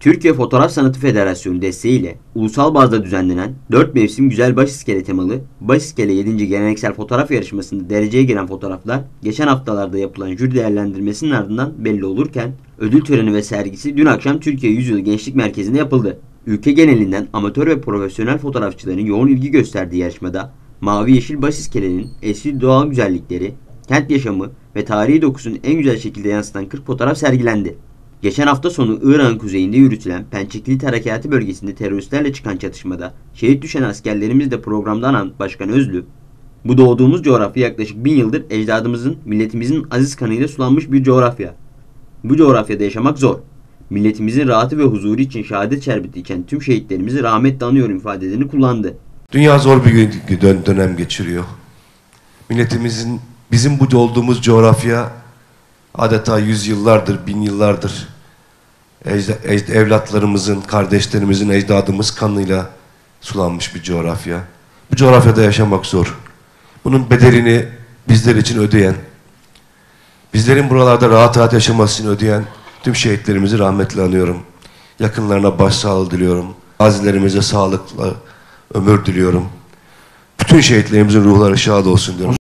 Türkiye Fotoğraf Sanatı Federasyonu desteğiyle ulusal bazda düzenlenen 4 mevsim güzel başiskele temalı Başiskele 7. Geleneksel Fotoğraf Yarışması'nda dereceye giren fotoğraflar geçen haftalarda yapılan jüri değerlendirmesinin ardından belli olurken ödül töreni ve sergisi dün akşam Türkiye Yüzyılı Gençlik Merkezi'nde yapıldı. Ülke genelinden amatör ve profesyonel fotoğrafçıların yoğun ilgi gösterdiği yarışmada Mavi Yeşil Başiskele'nin eski doğal güzellikleri, kent yaşamı ve tarihi dokusunu en güzel şekilde yansıtan 40 fotoğraf sergilendi. Geçen hafta sonu Irak'ın kuzeyinde yürütülen Pençekilit Harekatı bölgesinde teröristlerle çıkan çatışmada şehit düşen askerlerimiz de programda anan Başkan Özlü, "Bu doğduğumuz coğrafya yaklaşık 1000 yıldır ecdadımızın, milletimizin aziz kanıyla sulanmış bir coğrafya. Bu coğrafyada yaşamak zor. Milletimizin rahatı ve huzuru için şehadet şerbeti içen tüm şehitlerimizi rahmetle anıyorum" ifadelerini kullandı. Dünya zor bir dönem geçiriyor. Milletimizin, bizim bu olduğumuz coğrafya adeta yüzyıllardır, bin yıllardır evlatlarımızın, kardeşlerimizin, ecdadımız kanıyla sulanmış bir coğrafya. Bu coğrafyada yaşamak zor. Bunun bedelini bizler için ödeyen, bizlerin buralarda rahat rahat yaşaması için ödeyen tüm şehitlerimizi rahmetle anıyorum. Yakınlarına başsağlığı diliyorum. Gazilerimize sağlıklı ömür diliyorum. Bütün şehitlerimizin ruhları şad olsun diyorum.